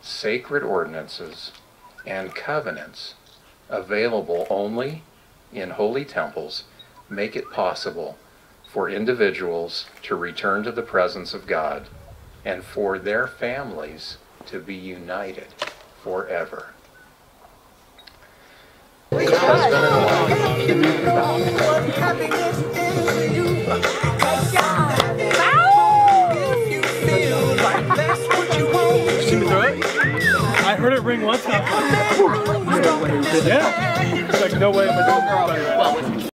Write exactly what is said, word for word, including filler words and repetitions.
sacred ordinances and covenants available only in holy temples make it possible for individuals to return to the presence of God and for their families to be united forever. Husband and See me throw it? I heard it ring one time. Yeah. There's like no way I'm gonna do it.